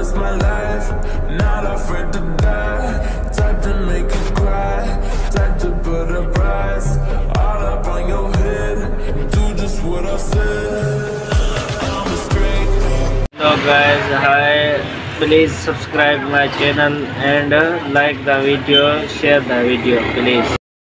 it's my life, not afraid to die. Type to make you cry, type to put a price all up on your head. Do just what I said. I'm a straight man. So guys, hi, please subscribe my channel and like the video, share the video please.